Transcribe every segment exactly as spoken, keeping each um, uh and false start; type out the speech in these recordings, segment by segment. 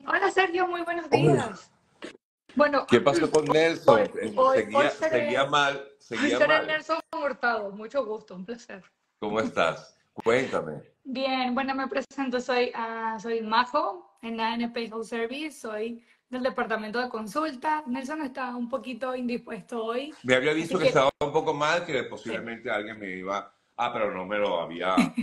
Hola Sergio, muy buenos Hola. días. Bueno, ¿Qué pasó con hoy, Nelson? Eh, hoy, hoy Seguía, seguía seré, mal, hoy seguía seré mal. Nelson Hurtado. Mucho gusto, un placer. ¿Cómo estás? Cuéntame. Bien, bueno, me presento, soy, ah, soy Majo en A N P Health Service, soy del departamento de consulta. Nelson está un poquito indispuesto hoy, Me había así dicho que que estaba un poco mal, que sí. posiblemente alguien me iba... Ah, pero no me lo había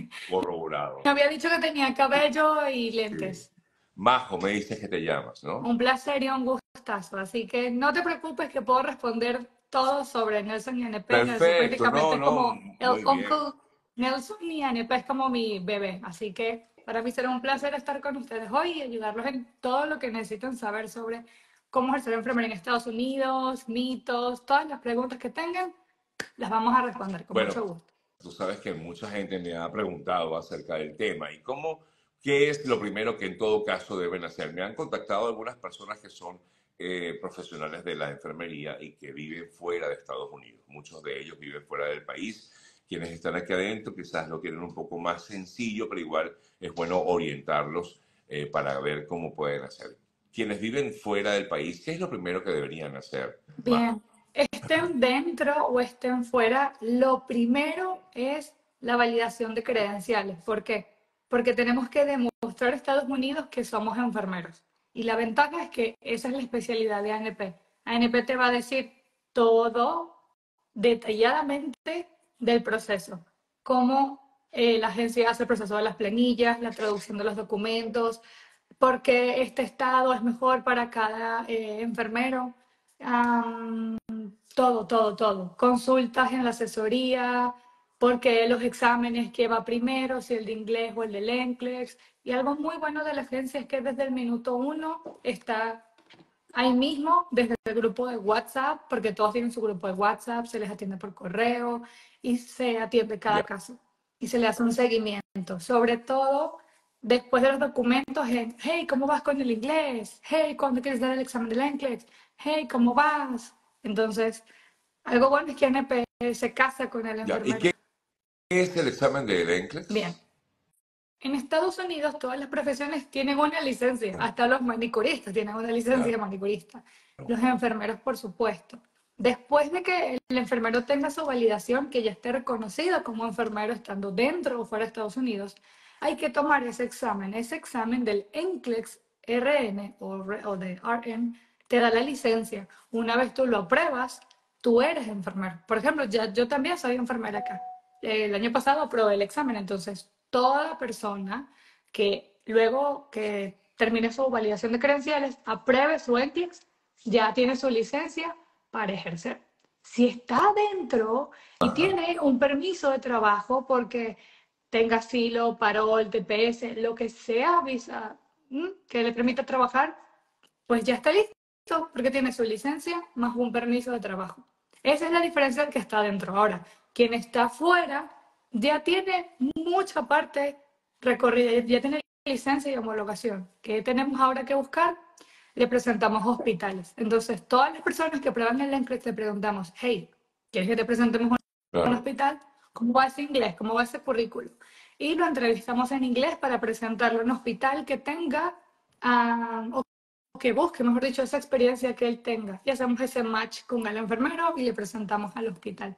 Me corroborado. había dicho que tenía cabello y Sí. lentes. Majo, me dices que te llamas, ¿no? Un placer y un gustazo. Así que no te preocupes que puedo responder todo sobre Nelson y N P. Nelson Perfecto, prácticamente no, es no, como el muy bien. uncle Nelson y N P es como mi bebé. Así que para mí será un placer estar con ustedes hoy y ayudarlos en todo lo que necesitan saber sobre cómo ejercer enfermería en Estados Unidos, mitos, todas las preguntas que tengan, las vamos a responder con Bueno, mucho gusto. tú sabes que mucha gente me ha preguntado acerca del tema y cómo, qué es lo primero que en todo caso deben hacer. Me han contactado algunas personas que son eh, profesionales de la enfermería y que viven fuera de Estados Unidos. Muchos de ellos viven fuera del país. Quienes están aquí adentro quizás lo tienen un poco más sencillo, pero igual es bueno orientarlos eh, para ver cómo pueden hacer. Quienes viven fuera del país, ¿qué es lo primero que deberían hacer, Bien, Majo? estén dentro o estén fuera, lo primero es la validación de credenciales. ¿Por qué? Porque tenemos que demostrar a Estados Unidos que somos enfermeros. Y la ventaja es que esa es la especialidad de A N P. A N P te va a decir todo detalladamente del proceso, cómo eh, la agencia hace el proceso de las planillas, la traducción de los documentos, por qué este estado es mejor para cada eh, enfermero. Um, todo, todo, todo. Consultas en la asesoría, porque los exámenes que va primero, si el de inglés o el del NCLEX. Y algo muy bueno de la agencia es que desde el minuto uno está ahí mismo, desde el grupo de WhatsApp, porque todos tienen su grupo de WhatsApp, se les atiende por correo y se atiende cada Ya. caso. Y se le hace un seguimiento. Sobre todo, después de los documentos, en, hey, ¿cómo vas con el inglés? Hey, ¿cuándo quieres dar el examen del NCLEX? Hey, ¿cómo vas? Entonces, algo bueno es que N P se casa con el Ya. ¿Y enfermero. qué es el examen del Bien. ENCLEX? En Estados Unidos todas las profesiones tienen una licencia, hasta los manicuristas tienen una licencia Claro. de manicurista, los enfermeros por supuesto. Después de que el enfermero tenga su validación, que ya esté reconocido como enfermero estando dentro o fuera de Estados Unidos, hay que tomar ese examen. Ese examen del NCLEX R N o, o de R N te da la licencia. Una vez tú lo apruebas, tú eres enfermero. Por ejemplo, ya, yo también soy enfermera acá. El año pasado aprobé el examen, entonces toda persona que luego que termine su validación de credenciales, apruebe su NCLEX, ya tiene su licencia para ejercer. Si está dentro y Ajá. tiene un permiso de trabajo porque tenga asilo, parol, T P S, lo que sea, visa que le permita trabajar, pues ya está listo porque tiene su licencia más un permiso de trabajo. Esa es la diferencia del que está dentro. Ahora, quien está fuera ya tiene mucha parte recorrida, ya tiene licencia y homologación. ¿Qué tenemos ahora que buscar? Le presentamos hospitales. Entonces, todas las personas que prueban el NCLEX le preguntamos, hey, ¿quieres que te presentemos un Claro. hospital? ¿Cómo va ese inglés? ¿Cómo va ese currículum? Y lo entrevistamos en inglés para presentarlo en un hospital que tenga uh, que busque, mejor dicho, esa experiencia que él tenga. Y hacemos ese match con el enfermero y le presentamos al hospital.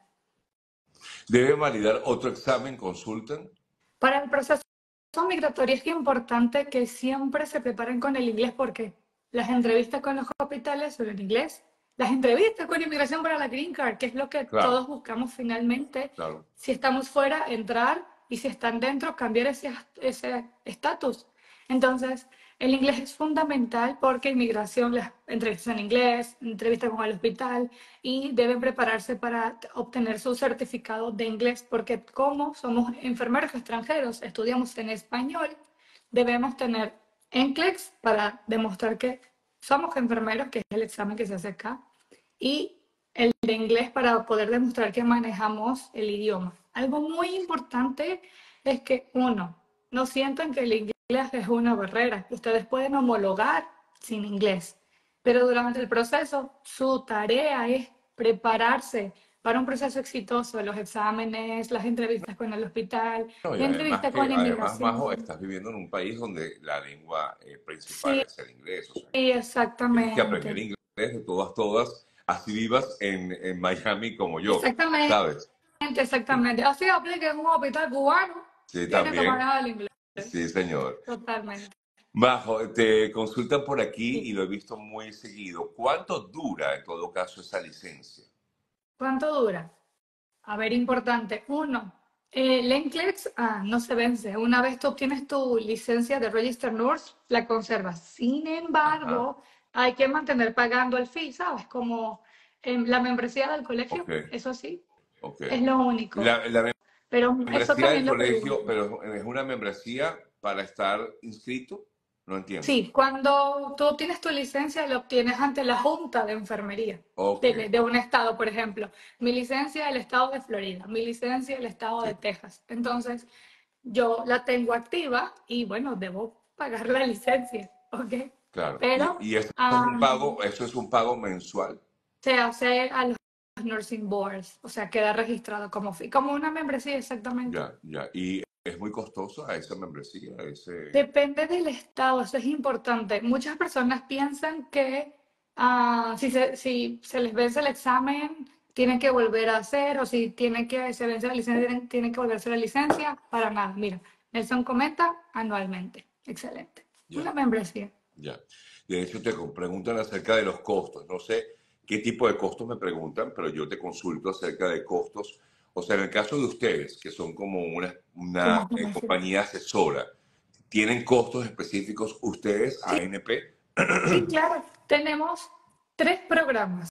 ¿Debe validar otro examen, consultan? Para el proceso migratorio es importante que siempre se preparen con el inglés porque las entrevistas con los hospitales son en inglés. Las entrevistas con inmigración para la Green Card, que es lo que Claro, todos buscamos finalmente, claro. si estamos fuera, entrar y si están dentro, cambiar ese estatus. Entonces, el inglés es fundamental porque inmigración, las entrevistas en inglés, entrevistas con el hospital y deben prepararse para obtener su certificado de inglés porque como somos enfermeros extranjeros, estudiamos en español, debemos tener NCLEX para demostrar que somos enfermeros, que es el examen que se hace acá, y el de inglés para poder demostrar que manejamos el idioma. Algo muy importante es que, uno, no sientan que el inglés es una barrera. Ustedes pueden homologar sin inglés, pero durante el proceso su tarea es prepararse para un proceso exitoso, los exámenes, las entrevistas con el hospital, No, y la además entrevista que, con además, Majo, inmigración. estás viviendo en un país donde la lengua eh, principal Sí, es el inglés, o sea, tienes que aprender exactamente. inglés de todas, todas, así vivas en, en Miami como yo, Exactamente, ¿sabes? Sí, exactamente. Así aplica en un hospital cubano, sí, tiene que también, manejar el inglés. sí, señor. Totalmente. Majo, te consultan por aquí Sí. y lo he visto muy seguido. ¿Cuánto dura en todo caso esa licencia? ¿Cuánto dura? A ver, importante. Uno, eh, la NCLEX ah, no se vence. Una vez tú obtienes tu licencia de Register Nurse, la conservas. Sin Ajá, embargo, hay que mantener pagando el fee, ¿sabes? Como em, la membresía del colegio, ok, eso sí, ok. es lo único. La, la Pero eso membresía del también lo colegio, pregunto. pero es una membresía para estar inscrito, no entiendo. Sí, cuando tú obtienes tu licencia, la obtienes ante la Junta de Enfermería Ok, de, de un estado, por ejemplo. Mi licencia del estado de Florida, mi licencia del estado sí, de Texas. Entonces, yo la tengo activa y bueno, debo pagar la licencia, ¿ok? claro. Pero Y, y eso es un am, pago, eso es un pago mensual. se hace a los nursing boards, o sea, queda registrado como, fi- como una membresía exactamente. Ya, ya. Y es muy costosa esa membresía, ese... Depende del estado, eso es importante. Muchas personas piensan que ah, si se, si se les vence el examen, tienen que volver a hacer, o si tienen que, se vence la licencia, tienen, tienen que volverse la licencia. Para nada, mira, Nelson comenta anualmente. Excelente. Una Ya, membresía. ya. De hecho, te con- preguntan acerca de los costos. No sé qué tipo de costos me preguntan, pero yo te consulto acerca de costos. O sea, en el caso de ustedes, que son como una, una ¿Cómo eh, cómo decir? compañía asesora, ¿tienen costos específicos ustedes, Sí, A N P? sí, claro. Tenemos tres programas.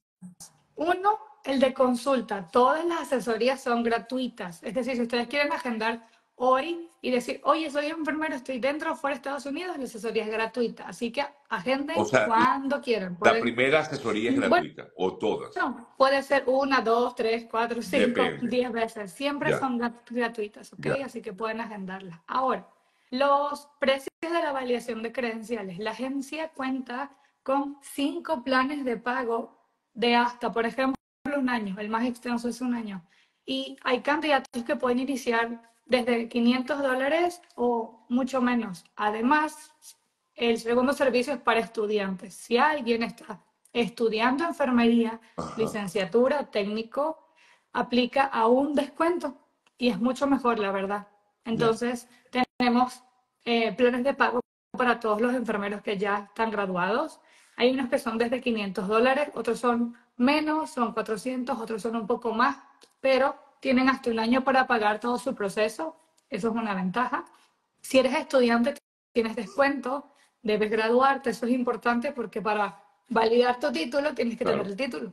Uno, el de consulta. Todas las asesorías son gratuitas. Es decir, si ustedes quieren agendar hoy y decir, oye, soy enfermero, estoy dentro o fuera de Estados Unidos, la asesoría es gratuita. Así que O agenden sea, cuando quieran. la Pueden, primera asesoría es bueno, gratuita, o todas. puede ser una, dos, tres, cuatro, cinco, Depende. diez veces. Siempre Ya, son grat- gratuitas, ¿ok? ya. Así que pueden agendarlas. Ahora, los precios de la validación de credenciales. La agencia cuenta con cinco planes de pago de hasta, por ejemplo, un año. El más extenso es un año. Y hay candidatos que pueden iniciar desde quinientos dólares o mucho menos. Además, el segundo servicio es para estudiantes. Si alguien está estudiando enfermería, Ajá. licenciatura, técnico, aplica a un descuento y es mucho mejor, la verdad. Ya. Entonces, tenemos eh, planes de pago para todos los enfermeros que ya están graduados. Hay unos que son desde quinientos dólares, otros son menos, son cuatrocientos, otros son un poco más, pero tienen hasta un año para pagar todo su proceso. Eso es una ventaja. Si eres estudiante, tienes descuento, debes graduarte, eso es importante porque para validar tu título tienes que tener Claro. el título.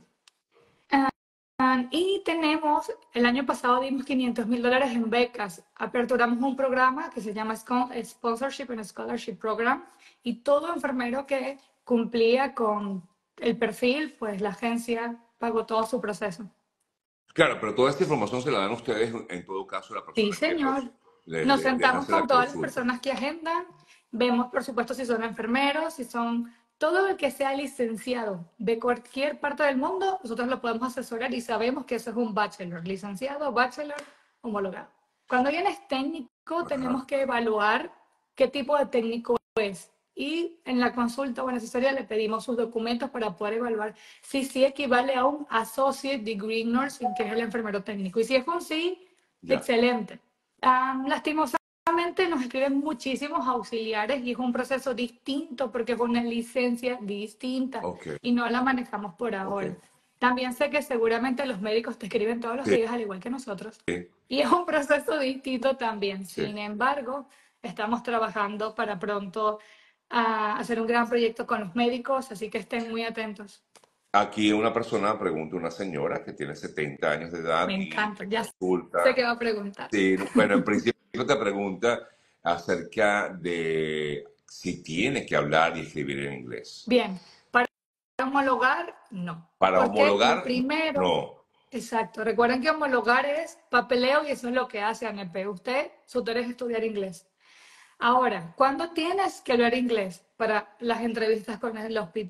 Ah, y tenemos, el año pasado dimos quinientos mil dólares en becas. Aperturamos un programa que se llama Sponsorship and Scholarship Program y todo enfermero que cumplía con el perfil, pues la agencia pagó todo su proceso. Claro, pero toda esta información se la dan ustedes en todo caso a la Sí, persona que señor. pues le- Nos le- les sentamos hace la con todas las consulta. personas que agendan, vemos por supuesto si son enfermeros, si son todo el que sea licenciado de cualquier parte del mundo, nosotros lo podemos asesorar y sabemos que eso es un bachelor, licenciado, bachelor, homologado. Cuando alguien es técnico, Ajá. tenemos que evaluar qué tipo de técnico es. Y en la consulta o en la asesoría le pedimos sus documentos para poder evaluar si sí equivale a un Associate Degree in Nursing, que es el enfermero técnico. Y si es un sí, Ya. excelente. Um, lastimosamente nos escriben muchísimos auxiliares y es un proceso distinto porque es una licencia distinta Ok. y no la manejamos por Ok. ahora. También sé que seguramente los médicos te escriben todos los Sí. días al igual que nosotros Sí. y es un proceso distinto también. Sí. Sin embargo, estamos trabajando para pronto a hacer un gran proyecto con los médicos, así que estén muy atentos. Aquí una persona pregunta, una señora que tiene setenta años de edad Me y encanta, te ya sé consulta. qué va a preguntar. Sí, bueno, en principio te pregunta acerca de si tiene que hablar y escribir en inglés. Bien, para homologar, no. Para Porque lo homologar, primero, no. exacto, recuerden que homologar es papeleo y eso es lo que hace A N P. Usted, su tarea es estudiar inglés. Ahora, ¿cuándo tienes que hablar inglés para las entrevistas con el hospital?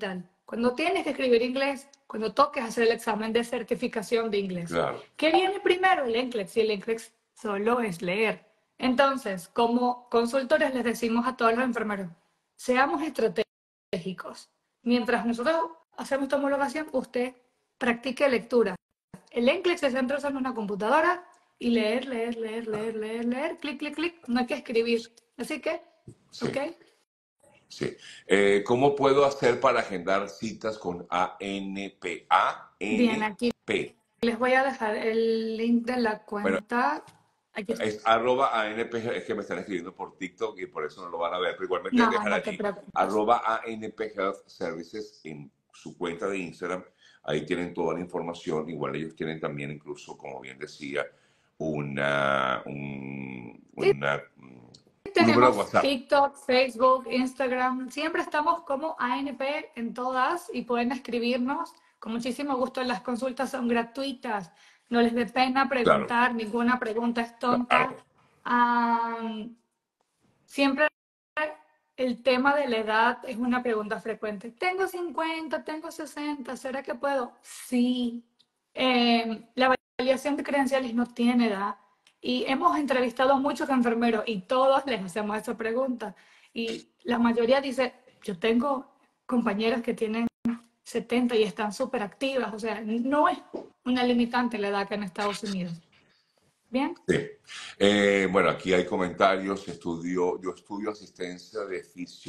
cuando tienes que escribir inglés, cuando toques hacer el examen de certificación de inglés. Claro. ¿Qué viene primero? El NCLEX. Y el NCLEX solo es leer. Entonces, como consultores les decimos a todos los enfermeros, seamos estratégicos. Mientras nosotros hacemos esta homologación, usted practique lectura. El NCLEX se centra en una computadora y leer, leer, leer, leer, leer, leer, clic, clic, clic. No hay que escribir. Así que, Sí. ¿ok? Sí. Eh, ¿Cómo puedo hacer para agendar citas con A N P? Bien, aquí A N P. les voy a dejar el link de la Bueno, cuenta. Aquí está. es arroba A N P, es que me están escribiendo por TikTok y por eso no lo van a ver, pero igualmente No, dejar no te allí preocupes. arroba A N P Health Services en su cuenta de Instagram. Ahí tienen toda la información. Igual ellos tienen también, incluso, como bien decía, una, un, Sí, una, un número de tenemos WhatsApp. TikTok, Facebook, Instagram. Siempre estamos como A N P en todas y pueden escribirnos. Con muchísimo gusto. Las consultas son gratuitas. No les dé pena Claro, preguntar. Ninguna pregunta es tonta. claro, Um, siempre el tema de la edad es una pregunta frecuente. Tengo cincuenta, tengo sesenta, ¿será que puedo? Sí. Eh, la validación de credenciales no tiene edad. Y hemos entrevistado a muchos enfermeros y todos les hacemos esa pregunta. Y la mayoría dice, yo tengo compañeras que tienen setenta y están súper activas. O sea, no es una limitante la edad acá en Estados Unidos. ¿Bien? sí. Eh, bueno, aquí hay comentarios. Estudio, yo estudio asistencia de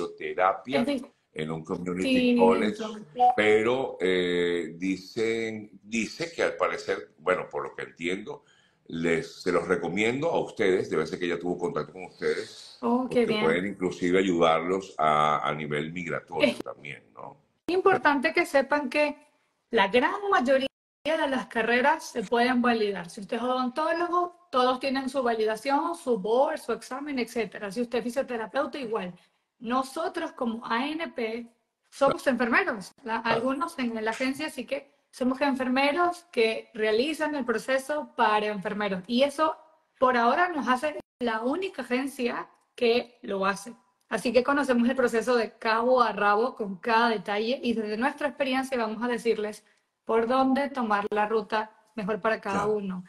Es fisioterapia en un community college, distinto. pero eh, dicen, dice que al parecer, bueno, por lo que entiendo, les, se los recomiendo a ustedes, debe ser que ella tuvo contacto con ustedes, Oh, qué porque bien. pueden inclusive ayudarlos a, a nivel migratorio Es también, ¿no? importante que sepan que la gran mayoría de las carreras se pueden validar. Si usted es odontólogo, todos tienen su validación, su board, su examen, etcétera. Si usted es fisioterapeuta, igual. Nosotros como A N P somos enfermeros, ¿la? Algunos en la agencia, así que somos enfermeros que realizan el proceso para enfermeros. Y eso por ahora nos hace la única agencia que lo hace. Así que conocemos el proceso de cabo a rabo con cada detalle y desde nuestra experiencia vamos a decirles por dónde tomar la ruta mejor para cada Claro, uno.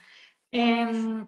Eh,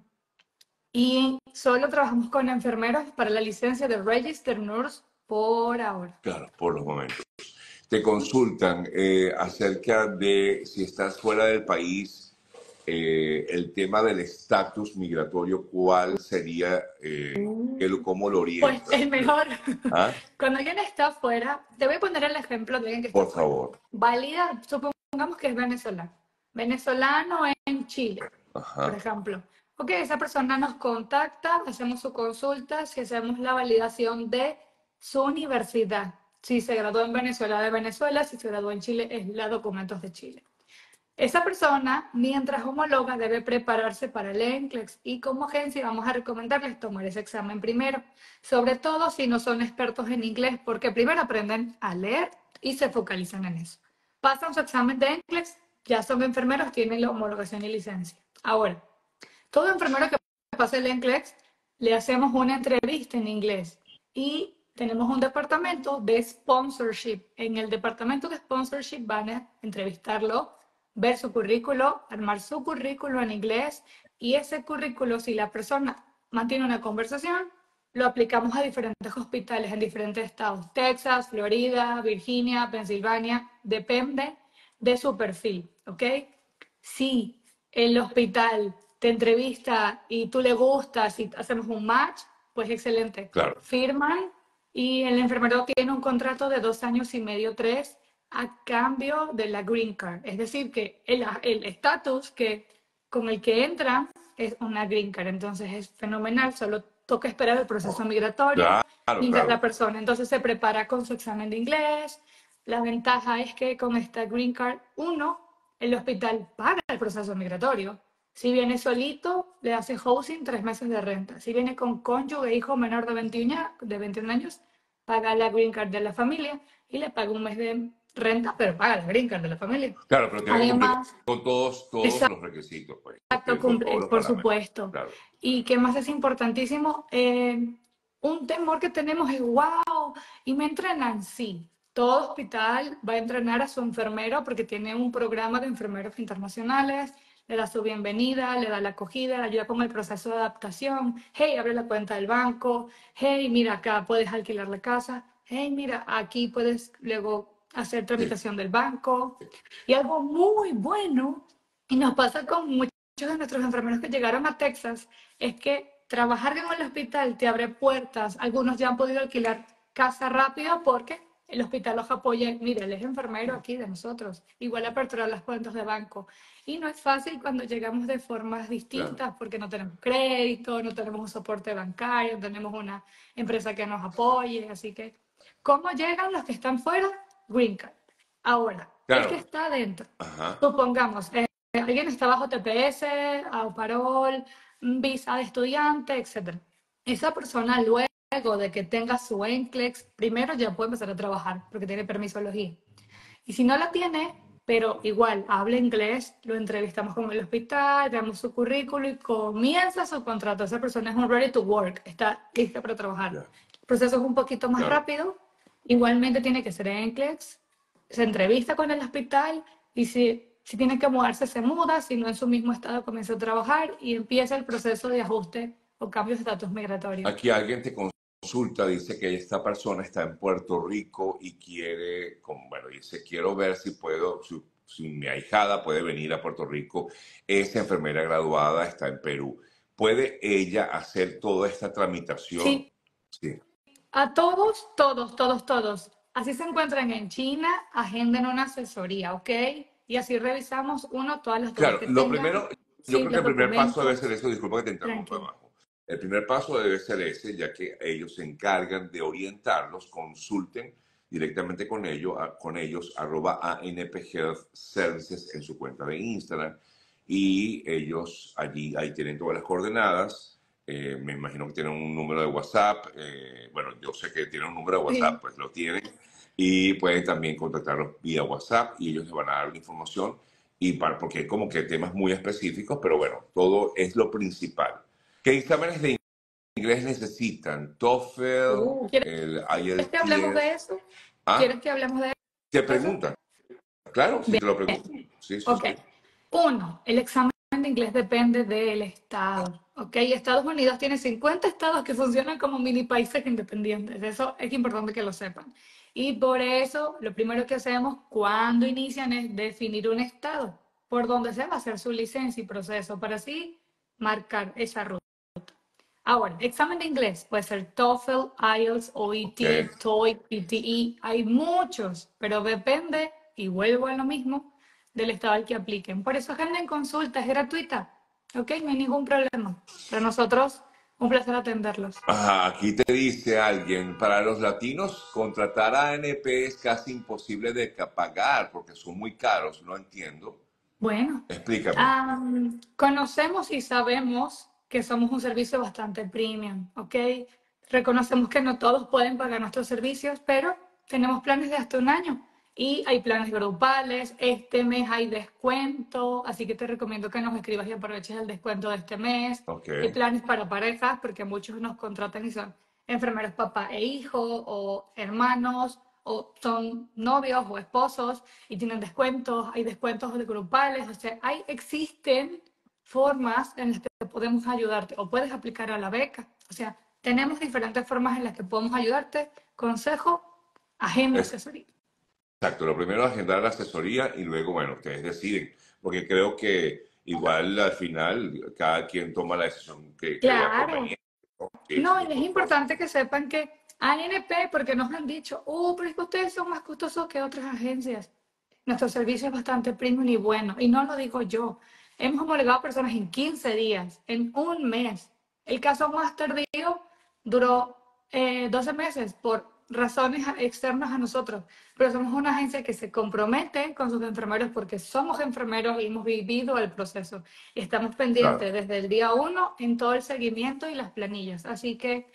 y solo trabajamos con enfermeros para la licencia de Register Nurse por ahora. claro, por los momentos. Te consultan eh, acerca de si estás fuera del país, eh, el tema del estatus migratorio, ¿cuál sería, eh, el- cómo lo Pues orientas? el mejor, ¿Ah? cuando alguien está afuera, te voy a poner el ejemplo de alguien que está Por afuera. favor. Válida, supongamos que es venezolano. Venezolano en Chile, por Ajá. ejemplo. Ok, esa persona nos contacta, hacemos su consulta, si hacemos la validación de su universidad. Si se graduó en Venezuela, de Venezuela, si se graduó en Chile, es la documentos de Chile. Esa persona, mientras homologa, debe prepararse para el NCLEX y como agencia vamos a recomendarles tomar ese examen primero, sobre todo si no son expertos en inglés, porque primero aprenden a leer y se focalizan en eso. Pasan su examen de NCLEX, ya son enfermeros, tienen la homologación y licencia. Ahora, todo enfermero que pase el NCLEX, le hacemos una entrevista en inglés y tenemos un departamento de sponsorship. En el departamento de sponsorship van a entrevistarlo, ver su currículo, armar su currículo en inglés y ese currículo, si la persona mantiene una conversación, lo aplicamos a diferentes hospitales en diferentes estados. Texas, Florida, Virginia, Pensilvania, depende de su perfil, ¿ok? Si el hospital te entrevista y tú le gustas y hacemos un match, pues excelente. Claro, Firman y el enfermero tiene un contrato de dos años y medio, tres, a cambio de la green card. Es decir, que el estatus que con el que entra es una green card. Entonces es fenomenal, solo toca esperar el proceso migratorio claro, mientras la claro. persona entonces se prepara con su examen de inglés. La ventaja es que con esta green card, uno, el hospital paga el proceso migratorio. Si viene solito, le hace housing tres meses de renta. Si viene con cónyuge e hijo menor de veintiuno, de veintiún años, paga la green card de la familia y le paga un mes de renta, pero paga la green card de la familia. Claro, pero tiene que cumplir Además, con todos, todos los requisitos, pues, exacto, cumplir con todos cumple, los por parámetros. supuesto. Claro, Y qué más es importantísimo, eh, un temor que tenemos es, wow, y me entrenan, sí. todo hospital va a entrenar a su enfermero porque tiene un programa de enfermeros internacionales, le da su bienvenida, le da la acogida, le ayuda con el proceso de adaptación. Hey, abre la cuenta del banco. Hey, mira, acá puedes alquilar la casa. Hey, mira, aquí puedes luego hacer Sí, tramitación del banco. Y algo muy bueno, y nos pasa con muchos de nuestros enfermeros que llegaron a Texas, es que trabajar en el hospital te abre puertas. Algunos ya han podido alquilar casa rápido porque el hospital los apoya. Mire, él es enfermero aquí de nosotros. Igual aperturar las cuentas de banco. Y no es fácil cuando llegamos de formas claro. distintas porque no tenemos crédito, no tenemos un soporte bancario, no tenemos una empresa que nos apoye. Así que, ¿cómo llegan los que están fuera? Green Card. Ahora, el que Claro. está adentro, Ajá. supongamos, eh, alguien está bajo T P S, a parol, visa de estudiante, etcétera. Esa persona luego de que tenga su NCLEX, primero ya puede empezar a trabajar porque tiene permisología. Y si no la tiene, pero igual habla inglés, lo entrevistamos con el hospital, veamos su currículo y comienza su contrato. Esa persona es un ready to work, está lista para trabajar. Ya, El proceso es un poquito más claro. rápido, igualmente tiene que ser en NCLEX, se entrevista con el hospital y si, si tiene que mudarse, se muda, si no en su mismo estado comienza a trabajar y empieza el proceso de ajuste o cambio de estatus migratorio. Aquí alguien te consulta, dice que esta persona está en Puerto Rico y quiere, como, bueno, dice, quiero ver si puedo, si, si mi ahijada puede venir a Puerto Rico. Esa enfermera graduada está en Perú. ¿Puede ella hacer toda esta tramitación? Sí, Sí. a todos, todos, todos, todos. Así se encuentran en China, agenden una asesoría, ¿ok? Y así revisamos, uno, todas las dudas Claro, que lo tengan. primero, yo Sí, creo que los el primer paso debe ser documentos, eso, disculpa que te interrumpa tranquilo. abajo. El primer paso debe ser ese, ya que ellos se encargan de orientarlos, consulten directamente con ellos, a- con ellos, arroba A N P Health Services en su cuenta de Instagram, y ellos allí, ahí tienen todas las coordenadas. Eh, me imagino que tienen un número de WhatsApp. Eh, bueno, yo sé que tienen un número de WhatsApp, Sí, pues lo tienen, y pueden también contactarlos vía WhatsApp y ellos les van a dar la información y para, porque hay como que temas muy específicos, pero bueno, todo es lo principal. ¿Qué exámenes de inglés necesitan? TOEFL, Uh, ¿quieres el que hablemos de I E L T S. eso? Ah, ¿Quieres que hablemos de te eso? preguntan. Claro, si te lo preguntan. Sí, sí, Ok. sí. Uno, el examen de inglés depende del estado. Ok, Estados Unidos tiene cincuenta estados que funcionan como mini países independientes. Eso es importante que lo sepan. Y por eso, lo primero que hacemos cuando inician es definir un estado por donde se va a hacer su licencia y proceso para así marcar esa ruta. Ahora, examen de inglés puede ser TOEFL, I E L T S, Ok. O E T, TOEIC, P T E. Hay muchos, pero depende, y vuelvo a lo mismo, del estado al que apliquen. Por eso agenda en consulta, es gratuita. ¿Ok? No hay ningún problema. Para nosotros, un placer atenderlos. Ajá, aquí te dice alguien, para los latinos contratar a A N P es casi imposible de ca- pagar porque son muy caros, no entiendo. Bueno, Explícame. am, conocemos y sabemos que somos un servicio bastante premium, ¿ok? Reconocemos que no todos pueden pagar nuestros servicios, pero tenemos planes de hasta un año y hay planes grupales. Este mes hay descuento, así que te recomiendo que nos escribas y aproveches el descuento de este mes. Ok. Hay planes para parejas, porque muchos nos contratan y son enfermeros papá e hijo, o hermanos, o son novios o esposos y tienen descuentos, hay descuentos de grupales, o sea, hay, existen formas en las que podemos ayudarte o puedes aplicar a la beca. O sea, tenemos diferentes formas en las que podemos ayudarte. Consejo, agenda asesoría. Exacto, lo primero es agendar la asesoría y luego, bueno, ustedes deciden, porque creo que igual al final cada quien toma la decisión que, que vea Claro. conveniente, ¿no? Sí, No, sí, y es por supuesto. importante que sepan que A N P, porque nos han dicho, oh, pero es que ustedes son más costosos que otras agencias. Nuestro servicio es bastante premium y bueno, y no lo digo yo. Hemos homologado personas en quince días, en un mes. El caso más tardío duró eh, doce meses por razones externas a nosotros, pero somos una agencia que se compromete con sus enfermeros porque somos enfermeros y hemos vivido el proceso. Y estamos Claro. pendientes desde el día uno en todo el seguimiento y las planillas. Así que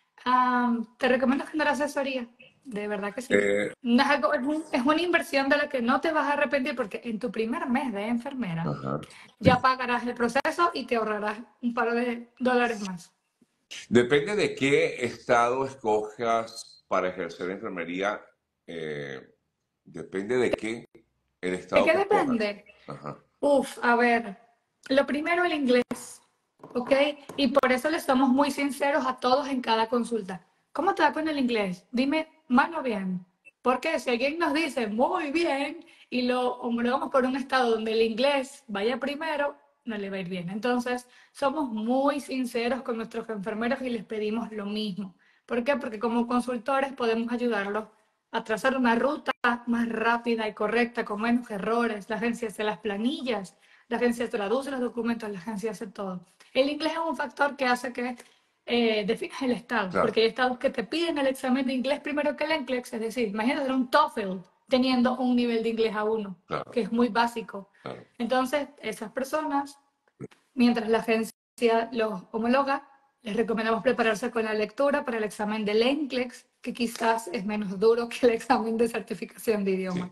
um, te recomiendo generar asesoría, de verdad que sí. Eh, No es, algo, es, un, es, una inversión de la que no te vas a arrepentir porque en tu primer mes de enfermera ajá. ya pagarás el proceso y te ahorrarás un par de dólares más. Depende de qué estado escojas para ejercer enfermería. eh, depende de qué el ¿De estado qué que escojas. depende? Ajá, Uf, a ver, lo primero el inglés, ¿ok? Y por eso les somos muy sinceros a todos en cada consulta. ¿Cómo te va con el inglés? Dime, mano bien. Porque si alguien nos dice muy bien y lo homologamos por un estado donde el inglés vaya primero, no le va a ir bien. Entonces, somos muy sinceros con nuestros enfermeros y les pedimos lo mismo. ¿Por qué? Porque como consultores podemos ayudarlos a trazar una ruta más rápida y correcta, con menos errores. La agencia hace las planillas, la agencia traduce los documentos, la agencia hace todo. El inglés es un factor que hace que eh, definas el estado, claro, porque hay estados que te piden el examen de inglés primero que el NCLEX, es decir, imagínate hacer un TOEFL teniendo un nivel de inglés A uno, claro, que es muy básico. claro. Entonces, esas personas, mientras la agencia los homologa, les recomendamos prepararse con la lectura para el examen del NCLEX, que quizás es menos duro que el examen de certificación de idioma. Sí.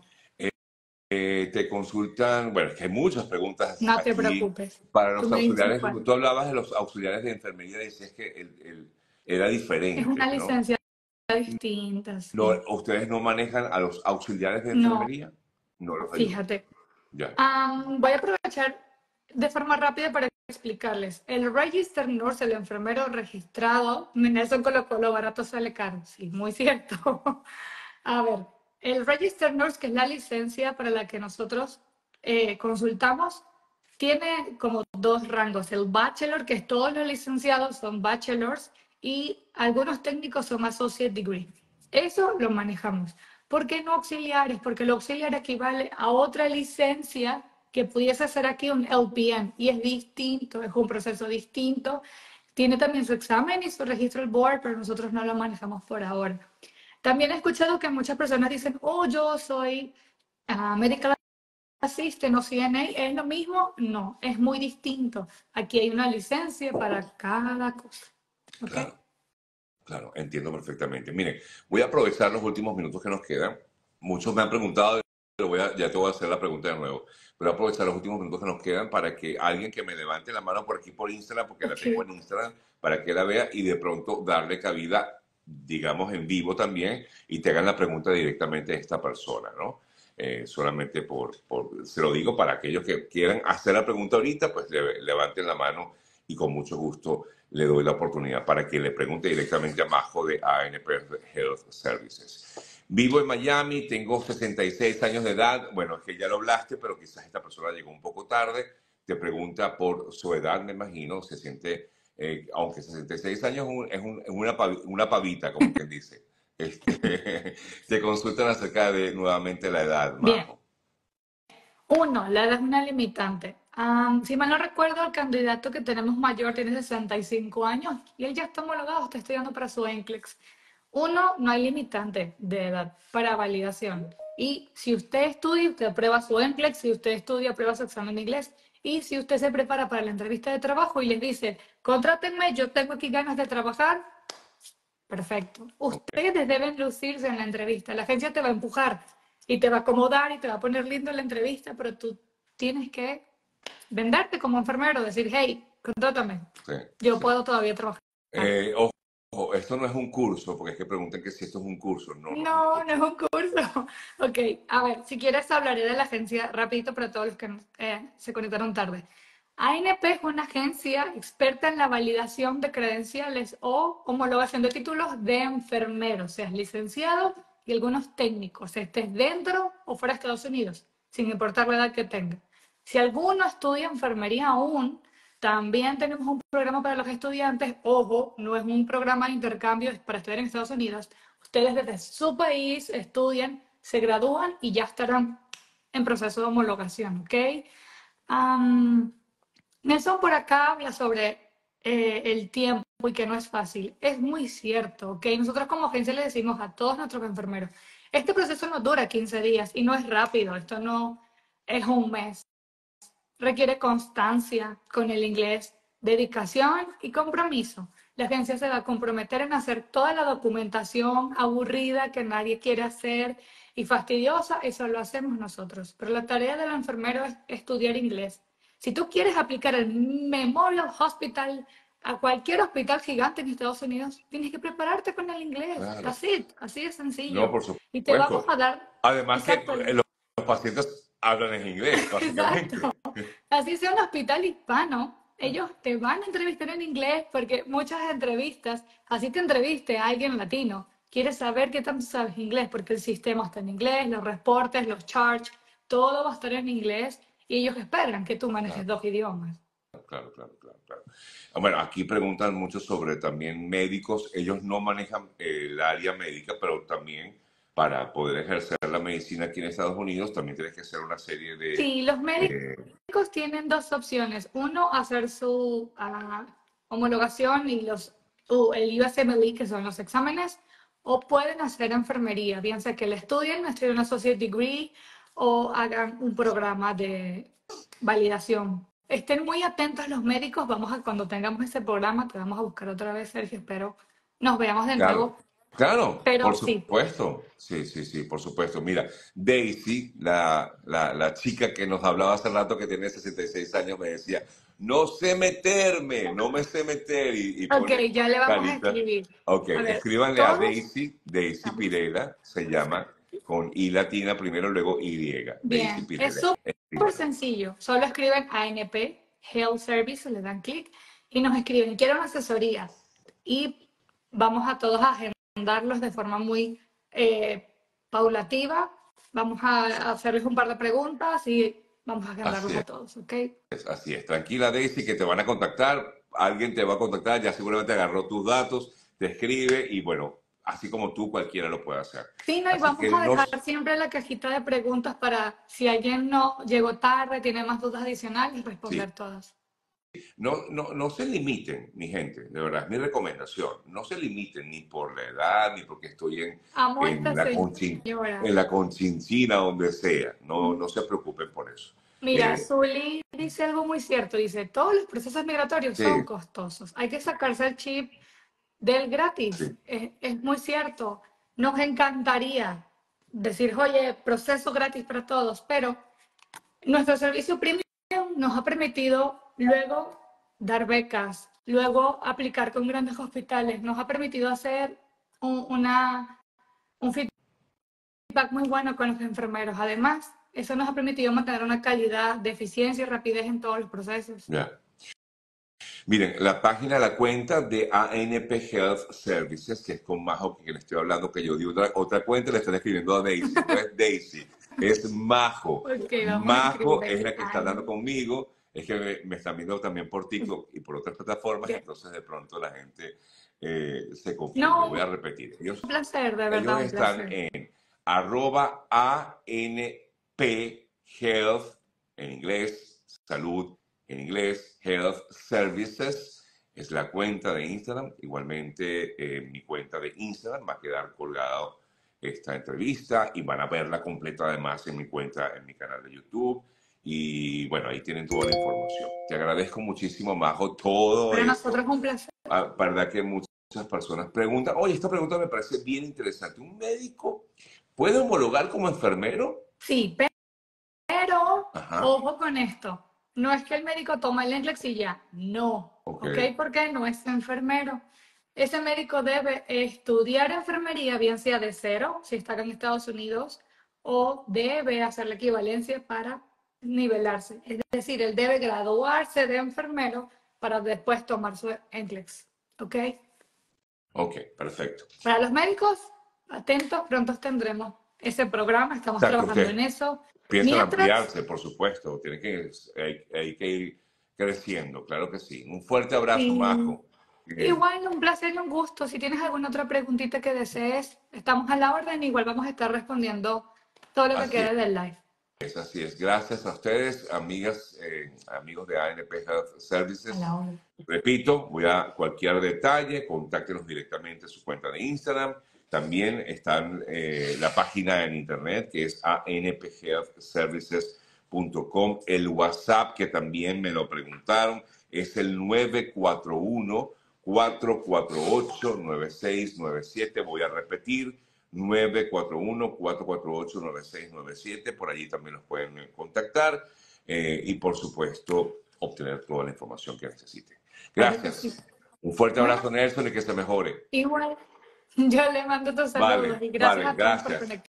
Eh, te consultan, bueno, es que hay muchas preguntas No te aquí preocupes, para tú los me dices auxiliares. cuál. Tú hablabas de los auxiliares de enfermería y decías que el, el- era Es diferente, una ¿no? licencia distinta, No, sí. ¿ustedes no manejan a los auxiliares de No, enfermería? No los ayudan. fíjate. Ya, Um, voy a aprovechar de forma rápida para explicarles. El Register Nurse, el enfermero registrado, Nelson colocó lo barato sale caro. Sí, muy cierto. A ver, el Register Nurse, que es la licencia para la que nosotros eh, consultamos, tiene como dos rangos. El Bachelor, que es todos los licenciados son Bachelors, y algunos técnicos son Associate Degree. Eso lo manejamos. ¿Por qué no auxiliares? Porque el auxiliar equivale a otra licencia que pudiese ser aquí un L P N y es distinto, es un proceso distinto. Tiene también su examen y su registro al board, pero nosotros no lo manejamos por ahora. También he escuchado que muchas personas dicen, oh, yo soy uh, medical assistant o C N A, ¿es lo mismo? No, es muy distinto. Aquí hay una licencia para cada cosa. ¿Ok? claro, claro, entiendo perfectamente. Miren, voy a aprovechar los últimos minutos que nos quedan. Muchos me han preguntado, pero voy a, ya te voy a hacer la pregunta de nuevo. Voy a aprovechar los últimos minutos que nos quedan para que alguien que me levante la mano por aquí por Instagram, porque la Ok. tengo en Instagram, para que la vea y de pronto darle cabida, digamos, en vivo también y te hagan la pregunta directamente a esta persona, ¿no? Eh, solamente por, por, se lo digo para aquellos que quieran hacer la pregunta ahorita, pues le- levanten la mano y con mucho gusto le doy la oportunidad para que le pregunte directamente a Majo de A N P Health Services. Vivo en Miami, tengo sesenta y seis años de edad. Bueno, es que ya lo hablaste, pero quizás esta persona llegó un poco tarde. Te pregunta por su edad, me imagino. Se siente, eh, aunque sesenta y seis años es, un- es un- es una, pavi- una pavita, como quien dice. Este, te consultan acerca de nuevamente la edad, Bien. Majo. Uno, la edad es una limitante. Am, si mal no recuerdo, el candidato que tenemos mayor tiene sesenta y cinco años y él ya está homologado, está estudiando para su NCLEX. Uno, no hay limitante de edad para validación. Y si usted estudia, usted aprueba su NCLEX, si usted estudia, aprueba su examen de inglés. Y si usted se prepara para la entrevista de trabajo y les dice, contrátenme, yo tengo aquí ganas de trabajar, perfecto. Ok, Ustedes deben lucirse en la entrevista. La agencia te va a empujar y te va a acomodar y te va a poner lindo en la entrevista, pero tú tienes que venderte como enfermero, decir, hey, contrátame, sí, yo sí. puedo todavía trabajar. Eh, ojo, esto no es un curso, porque es que preguntan que si esto es un curso. No, no es un No, no curso. es un curso. Ok, a ver, si quieres hablaré de la agencia rapidito para todos los que eh, se conectaron tarde. A N P es una agencia experta en la validación de credenciales o homologación de títulos de enfermeros, seas licenciado y algunos técnicos, estés dentro o fuera de Estados Unidos, sin importar la edad que tenga. Si alguno estudia enfermería aún, también tenemos un programa para los estudiantes. Ojo, no es un programa de intercambio, es para estudiar en Estados Unidos. Ustedes desde su país estudian, se gradúan y ya estarán en proceso de homologación, ¿ok? Um, Nelson por acá habla sobre eh, el tiempo y que no es fácil. Es muy cierto, ¿ok? Nosotros como agencia le decimos a todos nuestros enfermeros, este proceso no dura quince días y no es rápido, esto no es un mes. Requiere constancia con el inglés, dedicación y compromiso. La agencia se va a comprometer en hacer toda la documentación aburrida que nadie quiere hacer y fastidiosa, eso lo hacemos nosotros. Pero la tarea del enfermero es estudiar inglés. Si tú quieres aplicar el Memorial Hospital a cualquier hospital gigante en Estados Unidos, tienes que prepararte con el inglés. Claro. That's it, así de No, sencillo. por Y te vamos supuesto. a dar, Además que exacto, eh, los, los pacientes hablan en inglés, exacto. básicamente. Así sea un hospital hispano, ellos te van a entrevistar en inglés porque muchas entrevistas, así te entreviste a alguien latino, quieres saber qué tanto sabes inglés porque el sistema está en inglés, los reportes, los charts, todo va a estar en inglés y ellos esperan que tú manejes Claro, dos idiomas. claro, claro, claro, claro. Ah, bueno, aquí preguntan mucho sobre también médicos. Ellos no manejan eh, el área médica, pero también para poder ejercer la medicina aquí en Estados Unidos, también tienes que hacer una serie de... Sí, los eh, médicos tienen dos opciones. Uno, hacer su ah, homologación y los, o el U S M L E, que son los exámenes, o pueden hacer enfermería, bien sea que la estudien, estudiar un associate degree o hagan un programa de validación. Estén muy atentos los médicos. Vamos a, cuando tengamos ese programa, te vamos a buscar otra vez, Sergio. Espero nos veamos de Claro, nuevo. claro, Pero por sí, supuesto. Sí, sí, sí, por supuesto. Mira, Daisy, la, la, la chica que nos hablaba hace rato que tiene sesenta y seis años, me decía, no sé meterme, no me sé meter y, y ok, pone ya le vamos a carita. escribir. Ok, A ver, escríbanle a todos. Daisy, Daisy Pirela, se llama con I latina primero, luego Y, Daisy Bien, es Pirela. súper Escríbanla. sencillo. Solo escriben A N P, Health Service, le dan clic y nos escriben, quiero una asesoría. Y vamos a todos a agendarlos de forma muy eh, paulativa. Vamos a hacerles un par de preguntas y vamos a agendarlos Así a todos, ¿ok? es, así es. Tranquila, Daisy, que te van a contactar. Alguien te va a contactar, ya seguramente agarró tus datos, te escribe y bueno, así como tú, cualquiera lo puede hacer. Sí, no, y Así vamos que a no, dejar siempre la cajita de preguntas para si alguien no llegó tarde, tiene más dudas adicionales, sí, responder todas. no, no, no se limiten, mi gente, de verdad, es mi recomendación. No se limiten ni por la edad, ni porque estoy en, Amo a en esta la conchin, señora. en la conchinchina, donde sea. No, no se preocupen por eso. Mira, Eh, Zully dice algo muy cierto. Dice, todos los procesos migratorios son sí, costosos. Hay que sacarse el chip del gratis. sí, Es, es muy cierto. Nos encantaría decir, oye, proceso gratis para todos, pero nuestro servicio premium nos ha permitido luego dar becas, luego aplicar con grandes hospitales, nos ha permitido hacer un, una, un feedback muy bueno con los enfermeros. Además, eso nos ha permitido mantener una calidad de eficiencia y rapidez en todos los procesos. ya. Miren, la página, la cuenta de A N P Health Services, que es con Majo, que le estoy hablando, que yo di otra, otra cuenta, le están escribiendo a Daisy. No es Daisy, es Majo. Ok, vamos a escribir Majo es aquí. la que está Ay, hablando conmigo, es que me, me están viendo también por TikTok y por otras plataformas, ¿qué? entonces de pronto la gente eh, se confunde. No, Voy a repetir. Ellos, un placer, de ellos verdad, un están placer. en arroba A N P Health, en inglés, salud, en inglés, Health Services, es la cuenta de Instagram. Igualmente, eh, mi cuenta de Instagram va a quedar colgado esta entrevista y van a verla completa además en mi cuenta, en mi canal de YouTube. Y bueno, ahí tienen toda la información. Te agradezco muchísimo, Majo, todo Para esto. nosotros es un placer. Ah, verdad que muchas personas preguntan, oye, esta pregunta me parece bien interesante. ¿Un médico puede homologar como enfermero? Sí, pero Ajá, ojo con esto. No es que el médico toma el NCLEX y ya. No. ok, ¿Ok? Porque no es enfermero. Ese médico debe estudiar enfermería, bien sea de cero, si está acá en Estados Unidos, o debe hacer la equivalencia para nivelarse. Es decir, él debe graduarse de enfermero para después tomar su NCLEX. ¿Ok? ok, perfecto. Para los médicos, atentos, pronto tendremos ese programa, O estamos sea, que trabajando ustedes en eso. piensan Mientras, ampliarse, por supuesto, tiene que, hay, hay que ir creciendo, claro que sí. Un fuerte abrazo, sí, Majo. Eh, igual un placer y un gusto. Si tienes alguna otra preguntita que desees, estamos a la orden. Igual vamos a estar respondiendo todo lo que así quede del live. es, así es. Gracias a ustedes, amigas, eh, amigos de A N P Health A Services. la orden. Repito, voy a cualquier detalle, contáctenos directamente en su cuenta de Instagram. También está eh, la página en internet que es a n p health services punto com. El WhatsApp, que también me lo preguntaron, es el nueve cuatro uno, cuatro cuatro ocho, nueve seis nueve siete. Voy a repetir, nueve cuatro uno, cuatro cuatro ocho, nueve seis nueve siete. Por allí también nos pueden contactar eh, y, por supuesto, obtener toda la información que necesiten. Claro que sí. Gracias. Un fuerte Bueno, abrazo, Nelson, y que se mejore. igual, yo le mando tus saludos Vale, y gracias vale, a todos por gracias. conectarse.